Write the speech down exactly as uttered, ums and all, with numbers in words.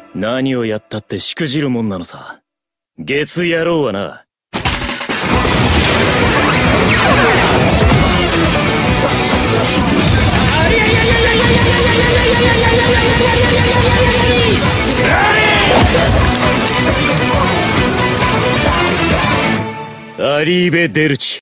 何をやったってしくじるもんなのさ。ゲス野郎はな。アリーベ・デルチ。